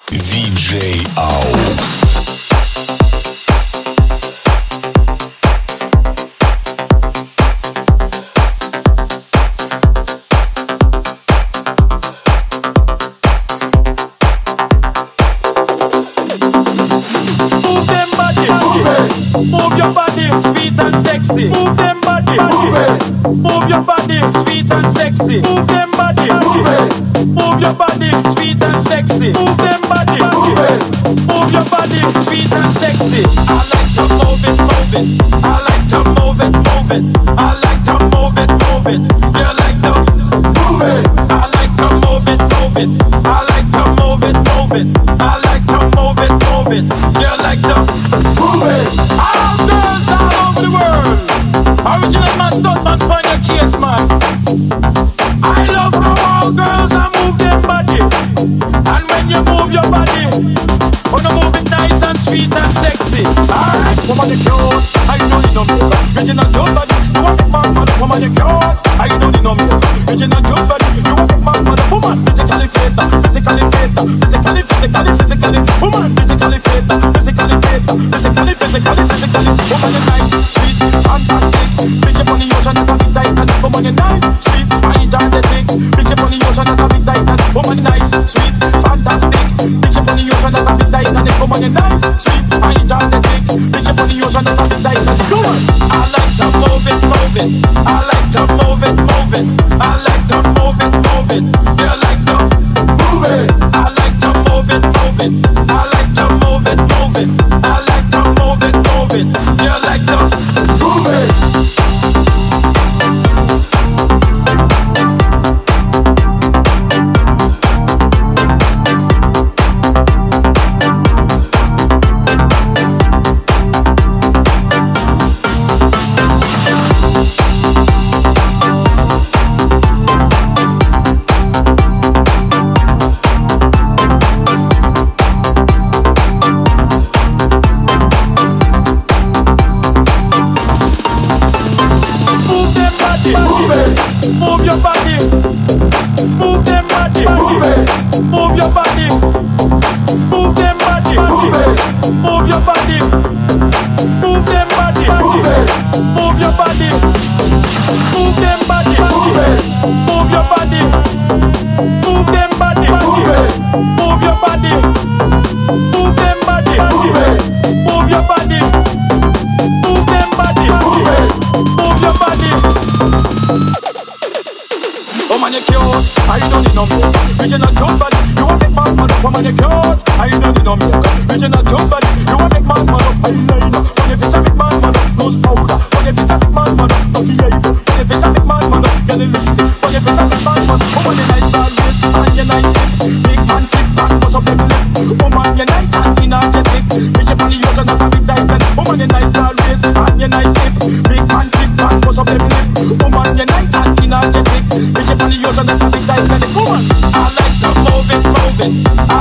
DJ Aux. Move your body, sweet and sexy. Move them body, move it. Move your body, sweet and sexy. Move them body, move it. Move your body, sweet and sexy. Move them body, move it. Move your body, sweet and sexy. I like to move it, move it. I like to move it, move it. I like to move it, move it. You like to move it. I like to move it, move it. I like to move it, move it. I like to move it, move it. You like to move it. All girls all over the world. Original man, stunt man, find your case, man. I love how all girls are move their body. And when you move your body, wanna move it nice and sweet and sexy. Alright, woman you cute, I know you know me. Original Joe body, you a big man, man. Woman you cute, I know you know me. Original Joe body, you a big man, man. Woman physically fit, physically fit, physically. Woman physically fit, physically fit, physically. Woman you nice, sweet, fantastic. Bitch up on the ocean like a big Titanic. Woman you nice, sweet, I enjoy the thing. Bitch up on the ocean like a big Titanic. Woman you nice, sweet, fantastic. Bitch up on the ocean like a big Titanic. Woman you nice, sweet, I enjoy the thing. Bitch up on the ocean like a big Titanic. Go on. I like to move it, move it. I like to move it, move it. I like to move it, move it. You like to move it. I like to move it, move it. I like to move it, move it. I like to move it, move it. You like to move it. Move your body, move them body, move it. Move your body, move them body, move it. Move your body, move them body, move it. Move your body, move them body, move it. Move your body, move them body, move it. Move your body, move them body, move it. Move your body, move them body, move it. Move your body. Woman you cute, I don't need no more. Original Joe body, you a big man, man. Woman you cute, I don't need no more. Original Joe body, you a big man, man. Eyeliner, when you face a big man, man. Nose powder, when you face a big man, man. Ugly eyebrow, when you face a big man, man. Yellow lipstick, when you face a big man, man. Woman you nice bad waist, and you nice hip. Big man fit, and bust up them lip. Woman you nice and energetic. Bitch up on the ocean like a big diamond. Woman you nice bad waist, and you nice hip. Big man fit, and bust up them lip. Woman you nice and energetic. Bitch up on the ocean like a big diamond. Woman, I like to move it, move it. I